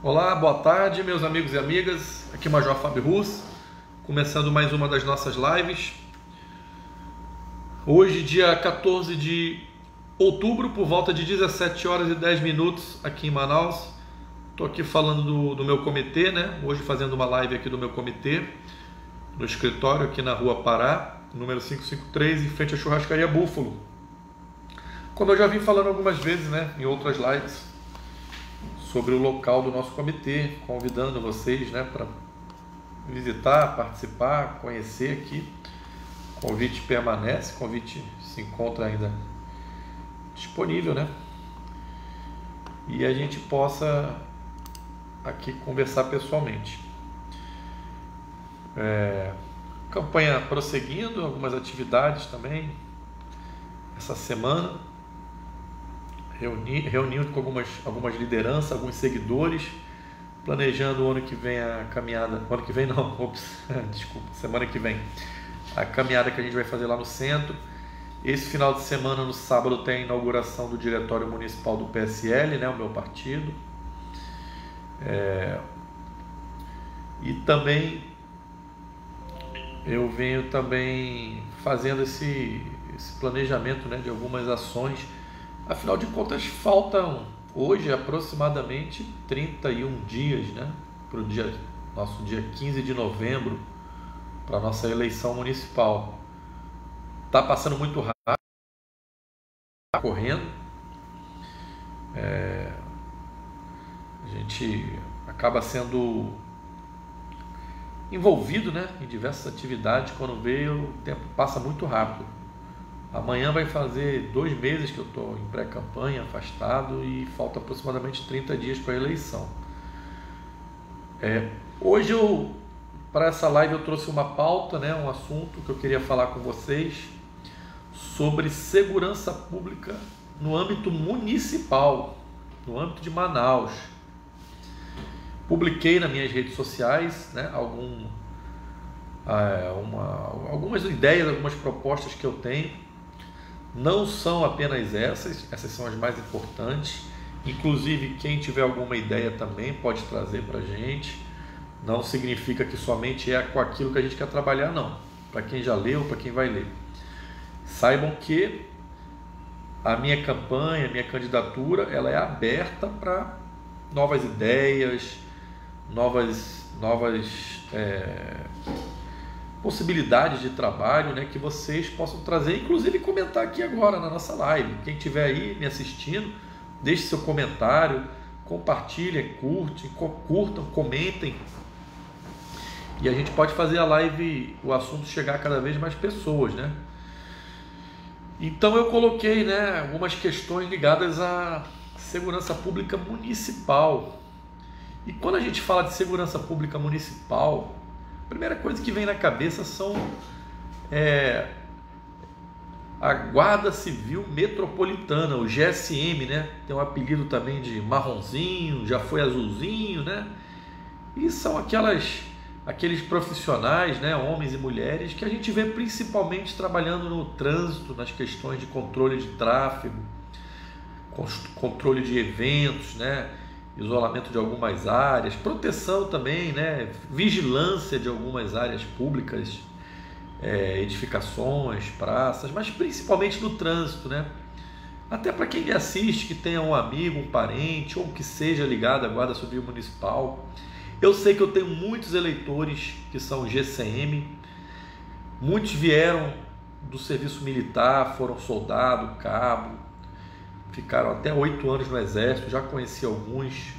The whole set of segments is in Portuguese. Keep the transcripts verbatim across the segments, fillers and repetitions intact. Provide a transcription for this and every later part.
Olá, boa tarde, meus amigos e amigas. Aqui é o Major Fábio Russo, começando mais uma das nossas lives. Hoje, dia quatorze de outubro, por volta de dezessete horas e dez minutos, aqui em Manaus. Estou aqui falando do, do meu comitê, né? Hoje fazendo uma live aqui do meu comitê, no escritório aqui na Rua Pará, número quinhentos e cinquenta e três, em frente à Churrascaria Búfalo. Como eu já vim falando algumas vezes, né, em outras lives, sobre o local do nosso comitê, convidando vocês, né, para visitar, participar, conhecer aqui. O convite permanece, o convite se encontra ainda disponível, né? E a gente possa aqui conversar pessoalmente. É, campanha prosseguindo, algumas atividades também essa semana. Reuni, reunindo com algumas, algumas lideranças, alguns seguidores, planejando o ano que vem a caminhada, o ano que vem não, ops, desculpa, semana que vem, a caminhada que a gente vai fazer lá no centro. Esse final de semana, no sábado, tem a inauguração do Diretório Municipal do P S L, né, o meu partido. É, e também eu venho também fazendo esse, esse planejamento, né, de algumas ações. Afinal de contas, faltam hoje aproximadamente trinta e um dias, né, para o dia, nosso dia quinze de novembro, para a nossa eleição municipal. Está passando muito rápido, está correndo. É, a gente acaba sendo envolvido, né, em diversas atividades. Quando vê, o tempo passa muito rápido. Amanhã vai fazer dois meses que eu estou em pré-campanha, afastado, e falta aproximadamente trinta dias para a eleição. É, hoje, eu, para essa live, eu trouxe uma pauta, né, um assunto que eu queria falar com vocês sobre segurança pública no âmbito municipal, no âmbito de Manaus. Publiquei nas minhas redes sociais, né, algum, é, uma, algumas ideias, algumas propostas que eu tenho. Não são apenas essas, essas são as mais importantes. Inclusive, quem tiver alguma ideia também pode trazer para a gente. Não significa que somente é com aquilo que a gente quer trabalhar, não. Para quem já leu, para quem vai ler. Saibam que a minha campanha, a minha candidatura, ela é aberta para novas ideias, novas, novas é, possibilidades de trabalho, né, que vocês possam trazer, inclusive comentar aqui agora na nossa live. Quem estiver aí me assistindo, deixe seu comentário, compartilhem, curtem, curtam, comentem, e a gente pode fazer a live, o assunto chegar a cada vez mais pessoas, né? Então eu coloquei, né, algumas questões ligadas à segurança pública municipal. E quando a gente fala de segurança pública municipal, a primeira coisa que vem na cabeça são é, a Guarda Civil Metropolitana, o G S M, né? Tem um apelido também de marronzinho, já foi azulzinho, né? E são aquelas, aqueles profissionais, né, homens e mulheres, que a gente vê principalmente trabalhando no trânsito, nas questões de controle de tráfego, controle de eventos, né? Isolamento de algumas áreas, proteção também, né? Vigilância de algumas áreas públicas, é, edificações, praças, mas principalmente no trânsito, né? Até para quem me assiste, que tenha um amigo, um parente, ou que seja ligado à Guarda Civil Municipal. Eu sei que eu tenho muitos eleitores que são G C M, muitos vieram do serviço militar, foram soldado, cabo, ficaram até oito anos no Exército, já conheci alguns.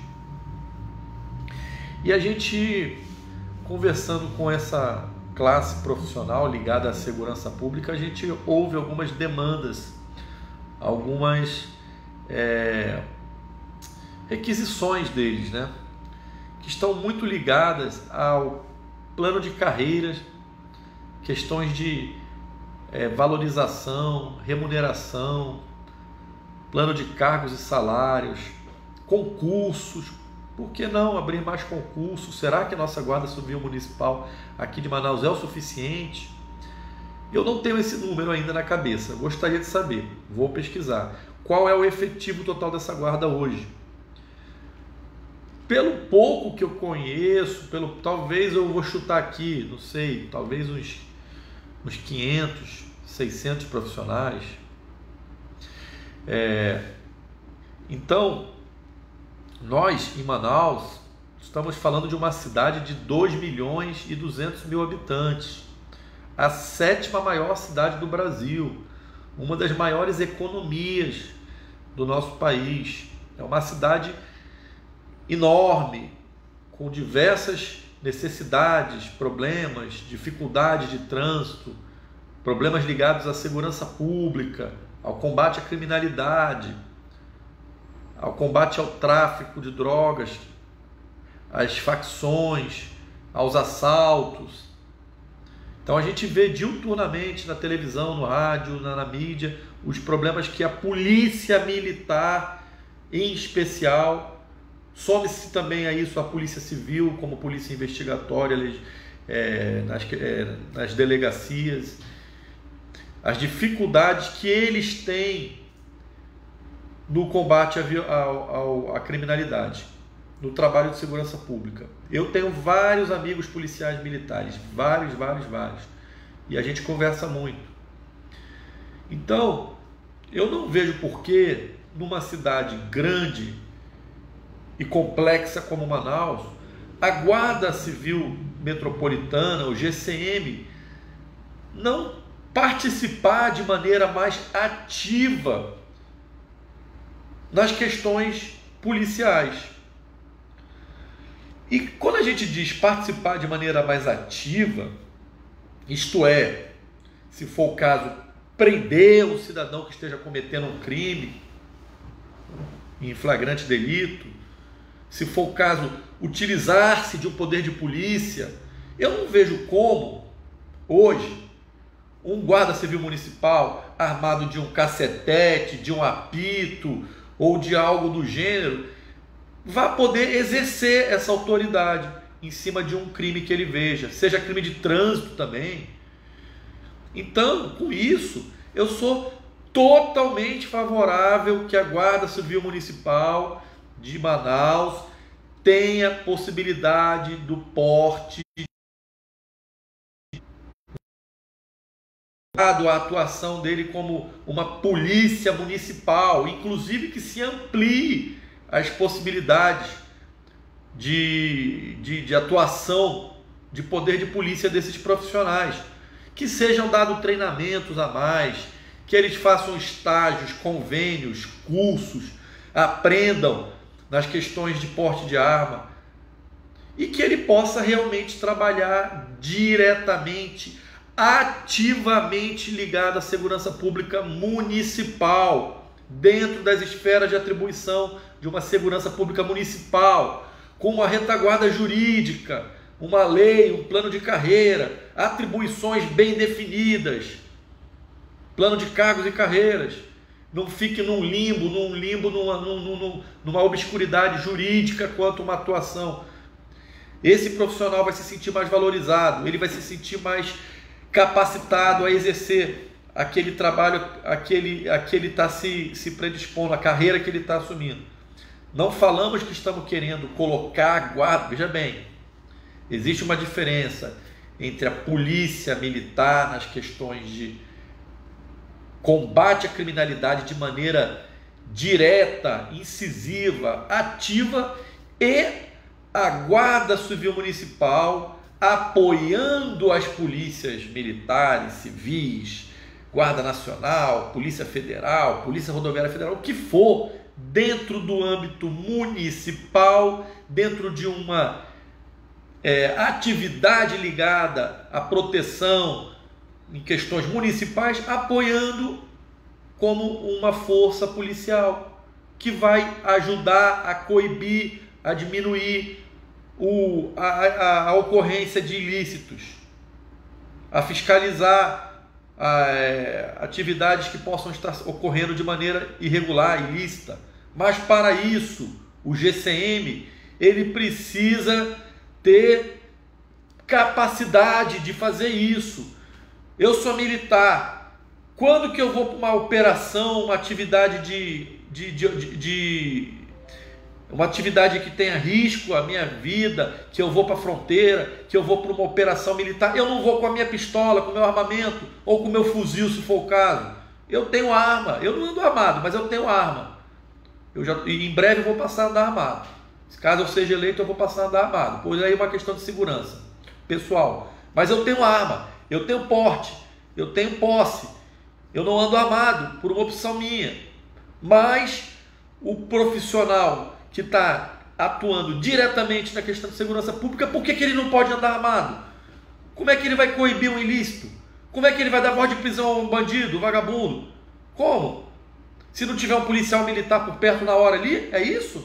E a gente, conversando com essa classe profissional ligada à segurança pública, a gente ouve algumas demandas, algumas é, requisições deles, né, que estão muito ligadas ao plano de carreiras, questões de é, valorização, remuneração, plano de cargos e salários, concursos. Por que não abrir mais concursos? Será que a nossa Guarda Civil Municipal aqui de Manaus é o suficiente? Eu não tenho esse número ainda na cabeça, gostaria de saber, vou pesquisar. Qual é o efetivo total dessa guarda hoje? pelo pouco que eu conheço, pelo, talvez eu vou chutar aqui, não sei, talvez uns, uns quinhentos, seiscentos profissionais. É, então, nós em Manaus estamos falando de uma cidade de dois milhões e duzentos mil habitantes, a sétima maior cidade do Brasil, uma das maiores economias do nosso país. É uma cidade enorme, com diversas necessidades, problemas, dificuldades de trânsito, problemas ligados à segurança pública, ao combate à criminalidade, ao combate ao tráfico de drogas, às facções, aos assaltos. Então a gente vê diuturnamente na televisão, no rádio, na, na mídia, os problemas que a polícia militar, em especial, some-se também a isso a polícia civil, como polícia investigatória, é, nas, é, nas delegacias, as dificuldades que eles têm no combate à criminalidade, no trabalho de segurança pública. Eu tenho vários amigos policiais militares, vários, vários, vários, e a gente conversa muito. Então, eu não vejo por que numa cidade grande e complexa como Manaus, a Guarda Civil Metropolitana, o G C M, não participar de maneira mais ativa nas questões policiais. E quando a gente diz participar de maneira mais ativa, isto é, se for o caso, prender um cidadão que esteja cometendo um crime em flagrante delito, se for o caso, utilizar-se de um poder de polícia, eu não vejo como, hoje, um guarda civil municipal armado de um cacetete, de um apito ou de algo do gênero, vá poder exercer essa autoridade em cima de um crime que ele veja, seja crime de trânsito também. Então, com isso, eu sou totalmente favorável que a Guarda Civil Municipal de Manaus tenha possibilidade do porte, a atuação dele como uma polícia municipal, inclusive que se amplie as possibilidades de, de, de atuação, de poder de polícia desses profissionais, que sejam dados treinamentos a mais, que eles façam estágios, convênios, cursos, aprendam nas questões de porte de arma e que ele possa realmente trabalhar diretamente, ativamente ligado à segurança pública municipal, dentro das esferas de atribuição de uma segurança pública municipal, com uma retaguarda jurídica, uma lei, um plano de carreira, atribuições bem definidas, plano de cargos e carreiras. Não fique num limbo, num limbo, numa, numa, numa obscuridade jurídica quanto a uma atuação. Esse profissional vai se sentir mais valorizado, ele vai se sentir mais capacitado a exercer aquele trabalho, aquele, aquele está se, se predispondo, a carreira que ele está assumindo. Não falamos que estamos querendo colocar a guarda, veja bem, existe uma diferença entre a polícia militar nas questões de combate à criminalidade de maneira direta, incisiva, ativa, e a Guarda Civil Municipal apoiando as polícias militares, civis, Guarda Nacional, Polícia Federal, Polícia Rodoviária Federal, o que for, dentro do âmbito municipal, dentro de uma é, atividade ligada à proteção em questões municipais, apoiando como uma força policial que vai ajudar a coibir, a diminuir o, a, a, a ocorrência de ilícitos, a fiscalizar a, é, atividades que possam estar ocorrendo de maneira irregular, ilícita. Mas para isso, o G C M ele precisa ter capacidade de fazer isso. Eu sou militar. Quando que eu vou para uma operação, uma atividade de, de, de, de, de uma atividade que tenha risco à minha vida, que eu vou para a fronteira, que eu vou para uma operação militar, eu não vou com a minha pistola, com o meu armamento, ou com o meu fuzil, se for o caso. Eu tenho arma, eu não ando armado, mas eu tenho arma. Eu já, e em breve eu vou passar a andar armado. Caso eu seja eleito, eu vou passar a andar armado. Pois aí é uma questão de segurança pessoal. Mas eu tenho arma, eu tenho porte, eu tenho posse. Eu não ando armado por uma opção minha. Mas o profissional que está atuando diretamente na questão de segurança pública, por que, que ele não pode andar armado? Como é que ele vai coibir um ilícito? Como é que ele vai dar voz de prisão a um bandido, um vagabundo? Como? Se não tiver um policial militar por perto na hora ali, é isso?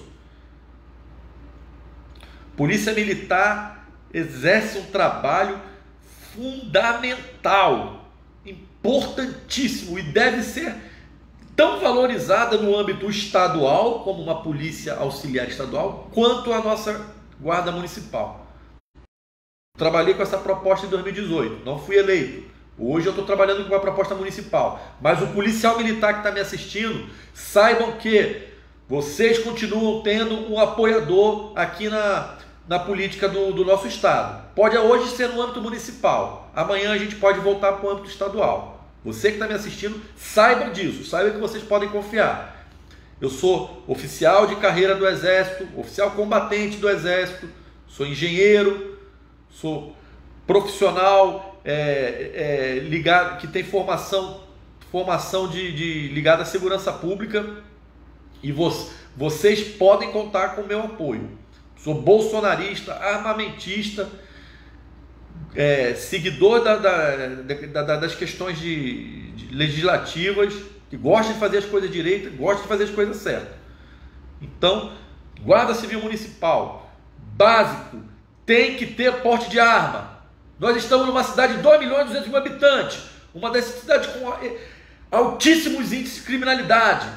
Polícia Militar exerce um trabalho fundamental, importantíssimo, e deve ser tão valorizada no âmbito estadual, como uma polícia auxiliar estadual, quanto a nossa Guarda Municipal. Trabalhei com essa proposta em dois mil e dezoito, não fui eleito. Hoje eu estou trabalhando com uma proposta municipal. Mas o policial militar que está me assistindo, saibam que vocês continuam tendo um apoiador aqui na, na política do, do nosso estado. Pode hoje ser no âmbito municipal, amanhã a gente pode voltar para o âmbito estadual. Você que está me assistindo, saiba disso, saiba que vocês podem confiar. Eu sou oficial de carreira do Exército, oficial combatente do Exército, sou engenheiro, sou profissional é, é, ligado, que tem formação, formação de, de ligada à segurança pública, e vo, vocês podem contar com o meu apoio. Sou bolsonarista, armamentista, é, seguidor da, da, da, da, das questões de, de legislativas, que gosta de fazer as coisas direitas, gosta de fazer as coisas certas. Então, Guarda Civil Municipal, básico, tem que ter porte de arma. Nós estamos numa cidade de dois milhões e duzentos mil habitantes, uma dessas cidades com altíssimos índices de criminalidade,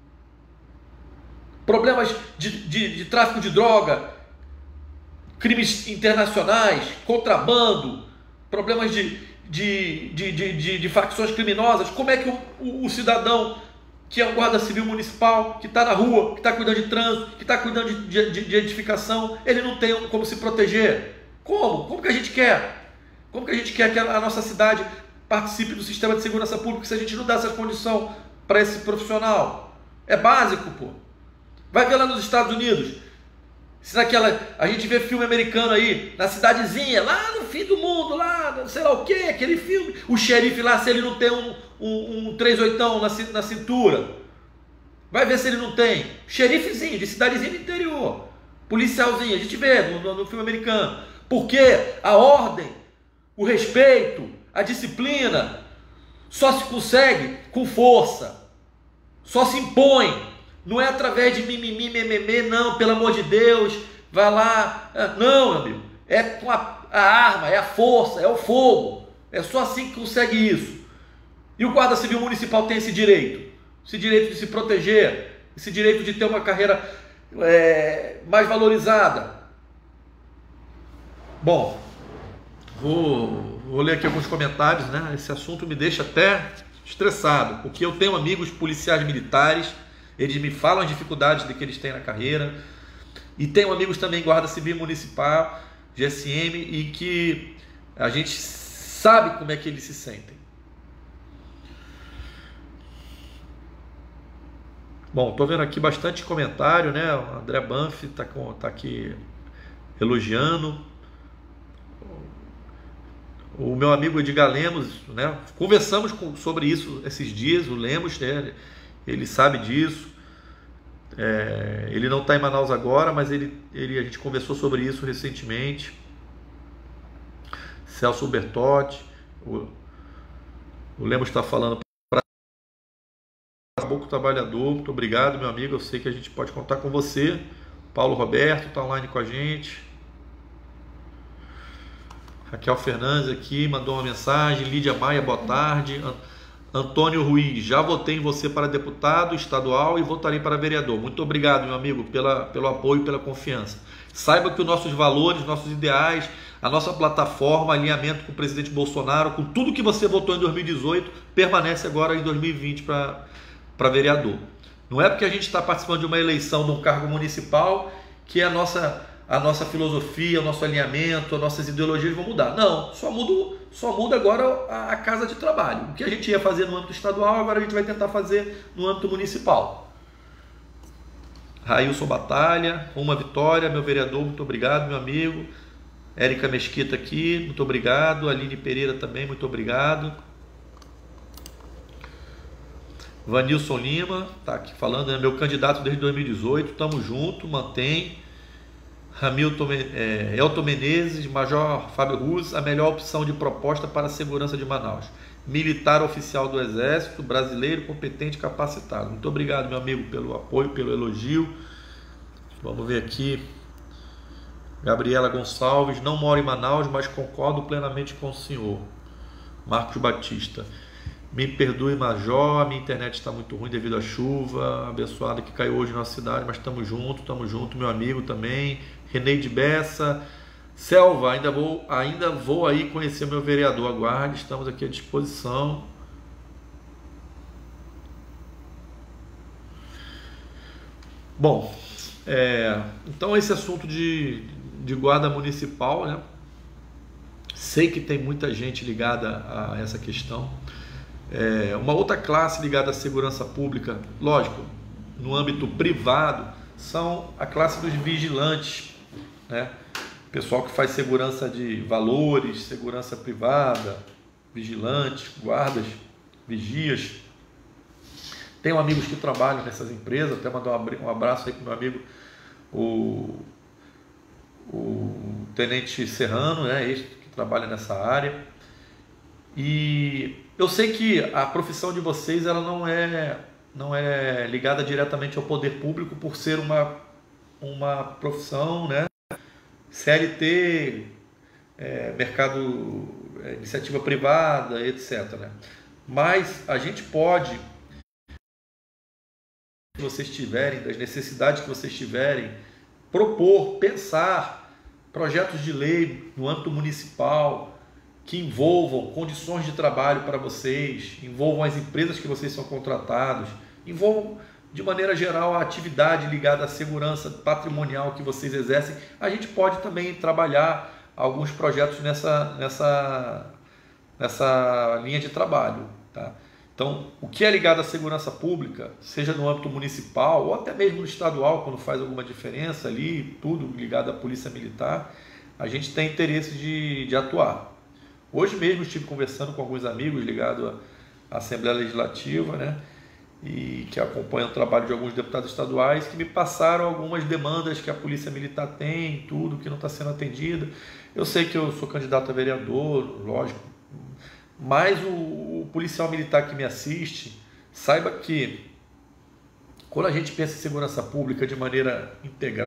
problemas de, de, de tráfico de droga, crimes internacionais, contrabando, problemas de, de, de, de, de, de facções criminosas. Como é que o, o, o cidadão que é um guarda civil municipal, que está na rua, que está cuidando de trânsito, que está cuidando de, de, de, de edificação, ele não tem como se proteger? Como? Como que a gente quer? Como que a gente quer que a nossa cidade participe do sistema de segurança pública se a gente não dá essa condição para esse profissional? É básico, pô. Vai ver lá nos Estados Unidos. Se naquela, a gente vê filme americano aí, na cidadezinha, lá no fim do mundo, lá, sei lá o que, aquele filme. O xerife lá, se ele não tem um, um, um três oitão na, na cintura, vai ver se ele não tem. Xerifezinho, de cidadezinha do interior. Policialzinho, a gente vê no, no, no filme americano. Porque a ordem, o respeito, a disciplina só se consegue com força, só se impõe, não é através de mimimi, mememê, não, pelo amor de Deus, vai lá, não, meu amigo, é com a, a arma, é a força, é o fogo, é só assim que consegue isso. E o Guarda Civil Municipal tem esse direito, esse direito de se proteger, esse direito de ter uma carreira é, mais valorizada. Bom, Vou, vou ler aqui alguns comentários, né? Esse assunto me deixa até estressado, porque eu tenho amigos policiais militares, eles me falam as dificuldades de que eles têm na carreira, e tenho amigos também em Guarda Civil Municipal, G S M, e que a gente sabe como é que eles se sentem. Bom, estou vendo aqui bastante comentário, né? O André Banff está tá aqui elogiando. O meu amigo Edgar Lemos, né? Conversamos com, sobre isso esses dias, o Lemos, né? Ele sabe disso. É, ele não está em Manaus agora, mas ele, ele, a gente conversou sobre isso recentemente. Celso Bertotti, o, o Lemos está falando para pouco trabalhador. Muito obrigado, meu amigo. Eu sei que a gente pode contar com você. Paulo Roberto está online com a gente. Raquel Fernandes aqui mandou uma mensagem. Lídia Maia, boa tarde. Antônio Ruiz, já votei em você para deputado estadual e votarei para vereador. Muito obrigado, meu amigo, pela, pelo apoio e pela confiança. Saiba que os nossos valores, nossos ideais, a nossa plataforma, alinhamento com o presidente Bolsonaro, com tudo que você votou em dois mil e dezoito, permanece agora em dois mil e vinte para para vereador. Não é porque a gente está participando de uma eleição de um cargo municipal que a nossa, a nossa filosofia, o nosso alinhamento, as nossas ideologias vão mudar. Não, só muda, só muda agora a, a casa de trabalho. O que a gente ia fazer no âmbito estadual, agora a gente vai tentar fazer no âmbito municipal. Railson Batalha, uma vitória, meu vereador, muito obrigado, meu amigo. Érica Mesquita aqui, muito obrigado. Aline Pereira também, muito obrigado. Vanilson Lima, tá aqui falando, é meu candidato desde dois mil e dezoito, tamo junto, mantém. Hamilton, é, Elton Menezes, Major Fábio Ruz, a melhor opção de proposta para a segurança de Manaus. Militar oficial do Exército, brasileiro, competente e capacitado. Muito obrigado, meu amigo, pelo apoio, pelo elogio. Vamos ver aqui. Gabriela Gonçalves, não moro em Manaus, mas concordo plenamente com o senhor. Marcos Batista. Me perdoe, Major, a minha internet está muito ruim devido à chuva abençoada que caiu hoje na nossa cidade, mas estamos juntos, estamos juntos, meu amigo também. Reneide Bessa, Selva, ainda vou, ainda vou aí conhecer meu vereador, aguarde, estamos aqui à disposição. Bom, é, então esse assunto de, de guarda municipal, né? Sei que tem muita gente ligada a essa questão. É, uma outra classe ligada à segurança pública, lógico, no âmbito privado, são a classe dos vigilantes, né? Pessoal que faz segurança de valores, segurança privada, vigilantes, guardas, vigias. Tenho amigos que trabalham nessas empresas, até mandar um abraço aí para o meu amigo, o, o Tenente Serrano, né, este que trabalha nessa área. E eu sei que a profissão de vocês ela não é, não é ligada diretamente ao poder público por ser uma, uma profissão, né, C L T, é, mercado, é, iniciativa privada, etcétera, né? Mas a gente pode, que vocês tiverem, das necessidades que vocês tiverem, propor, pensar projetos de lei no âmbito municipal que envolvam condições de trabalho para vocês, envolvam as empresas que vocês são contratados, envolvam de maneira geral a atividade ligada à segurança patrimonial que vocês exercem. A gente pode também trabalhar alguns projetos nessa, nessa, nessa linha de trabalho, tá? Então, o que é ligado à segurança pública, seja no âmbito municipal ou até mesmo no estadual, quando faz alguma diferença ali, tudo ligado à polícia militar, a gente tem interesse de, de atuar. Hoje mesmo estive conversando com alguns amigos ligados à Assembleia Legislativa, né, e que acompanham o trabalho de alguns deputados estaduais, que me passaram algumas demandas que a polícia militar tem, tudo que não está sendo atendido. Eu sei que eu sou candidato a vereador, lógico, mas o, o policial militar que me assiste, saiba que quando a gente pensa em segurança pública de maneira integrada,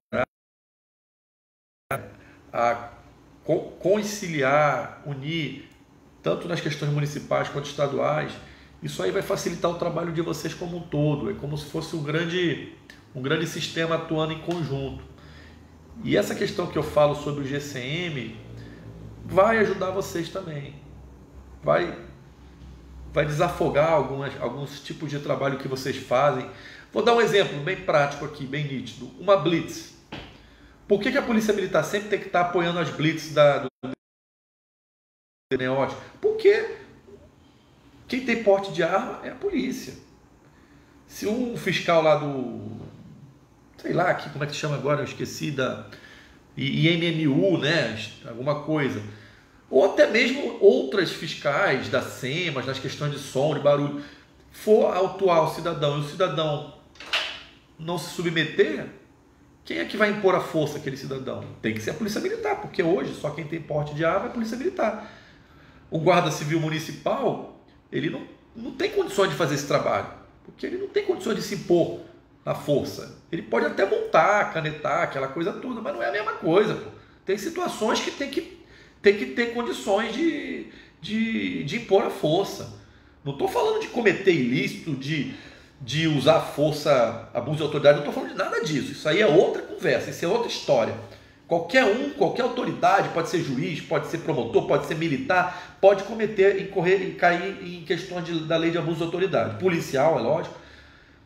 a conciliar, unir, tanto nas questões municipais quanto estaduais, isso aí vai facilitar o trabalho de vocês como um todo. É como se fosse um grande, um grande sistema atuando em conjunto. E essa questão que eu falo sobre o G C M vai ajudar vocês também. Vai, vai desafogar algumas, alguns tipos de trabalho que vocês fazem. Vou dar um exemplo bem prático aqui, bem nítido. Uma blitz. Por que, que a Polícia Militar sempre tem que estar apoiando as blitz da, do Neótico? Porque quem tem porte de arma é a polícia. Se um fiscal lá do, sei lá, aqui, como é que chama agora, eu esqueci, da I M M U, né, alguma coisa, ou até mesmo outras fiscais da SEMAS, nas questões de som, de barulho, for autuar o cidadão e o cidadão não se submeter, quem é que vai impor a força àquele cidadão? Tem que ser a Polícia Militar, porque hoje só quem tem porte de arma é a Polícia Militar. O Guarda Civil Municipal, ele não, não tem condições de fazer esse trabalho, porque ele não tem condições de se impor na força. Ele pode até montar, canetar, aquela coisa toda, mas não é a mesma coisa, pô. Tem situações que tem que, tem que ter condições de, de, de impor a força. Não estou falando de cometer ilícito, de, de usar força, abuso de autoridade, não estou falando de nada disso. Isso aí é outra conversa, isso é outra história. Qualquer um, qualquer autoridade, pode ser juiz, pode ser promotor, pode ser militar, pode cometer, incorrer e cair em questões de, da lei de abuso de autoridade. Policial, é lógico.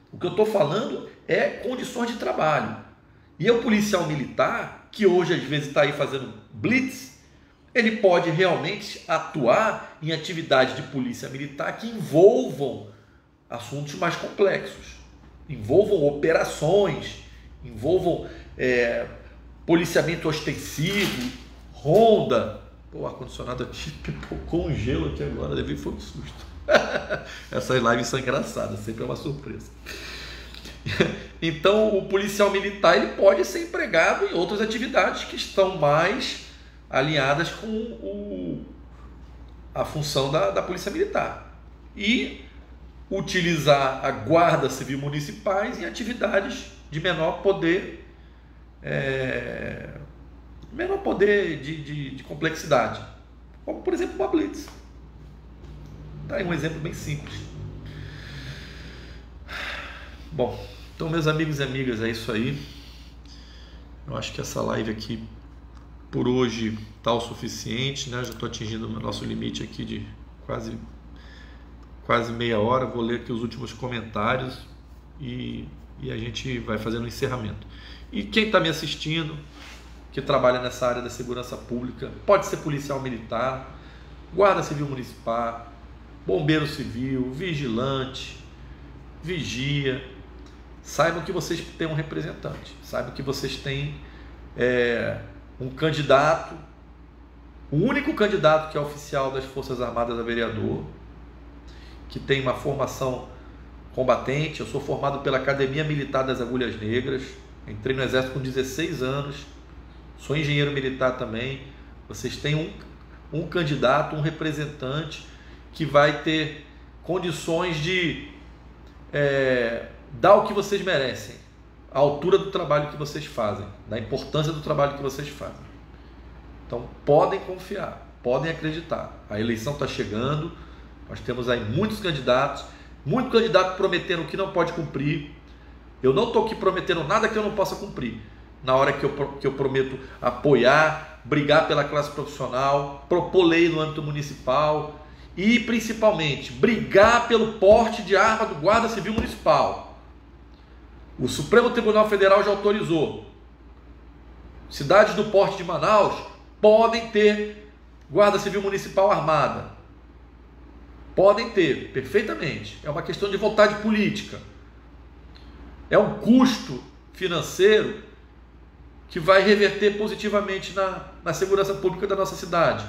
O que eu estou falando é condições de trabalho. E o policial militar, que hoje às vezes está aí fazendo blitz, ele pode realmente atuar em atividades de polícia militar que envolvam assuntos mais complexos, envolvam operações, envolvam é, policiamento ostensivo, ronda. Pô, o ar-condicionado aqui pipocou um gelo aqui agora, deve foi um susto. Essas lives são engraçadas, sempre é uma surpresa. Então, o policial militar ele pode ser empregado em outras atividades que estão mais alinhadas com o, a função da, da polícia militar. E utilizar a guarda civil municipais em atividades de menor poder, é, menor poder de, de, de complexidade, como por exemplo uma blitz. Tá aí um exemplo bem simples. Bom, então meus amigos e amigas, é isso aí. Eu acho que essa live aqui por hoje está o suficiente, né? Já estou atingindo o nosso limite aqui de quase quase meia hora. Vou ler aqui os últimos comentários e, e a gente vai fazendo o encerramento. E quem está me assistindo, que trabalha nessa área da segurança pública, pode ser policial militar, guarda civil municipal, bombeiro civil, vigilante, vigia, saibam que vocês têm um representante, saibam que vocês têm é, um candidato, o único candidato que é oficial das Forças Armadas a vereador, que tem uma formação combatente. Eu sou formado pela Academia Militar das Agulhas Negras, entrei no Exército com dezesseis anos, sou engenheiro militar também. Vocês têm um, um candidato, um representante que vai ter condições de é, dar o que vocês merecem, a altura do trabalho que vocês fazem, da importância do trabalho que vocês fazem. Então podem confiar, podem acreditar. A eleição está chegando, nós temos aí muitos candidatos, muito candidato prometendo o que não pode cumprir. Eu não estou aqui prometendo nada que eu não possa cumprir. Na hora que eu, que eu prometo apoiar, brigar pela classe profissional, propor lei no âmbito municipal e principalmente brigar pelo porte de arma do Guarda Civil Municipal. O Supremo Tribunal Federal já autorizou. Cidades do porte de Manaus podem ter Guarda Civil Municipal armada. Podem ter, perfeitamente. É uma questão de vontade política. É um custo financeiro que vai reverter positivamente na, na segurança pública da nossa cidade.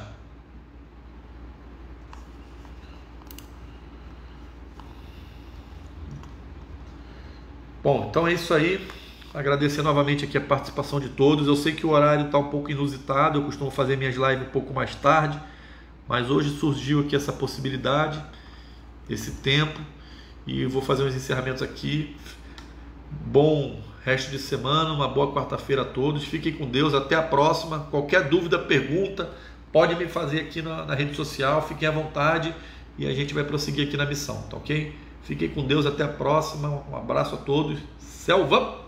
Bom, então é isso aí. Agradecer novamente aqui a participação de todos. Eu sei que o horário está um pouco inusitado, eu costumo fazer minhas lives um pouco mais tarde, mas hoje surgiu aqui essa possibilidade, esse tempo, e eu vou fazer uns encerramentos aqui. Bom resto de semana, uma boa quarta-feira a todos. Fiquem com Deus, até a próxima. Qualquer dúvida, pergunta, pode me fazer aqui na, na rede social. Fiquem à vontade e a gente vai prosseguir aqui na missão, tá ok? Fiquem com Deus, até a próxima. Um abraço a todos. Selva!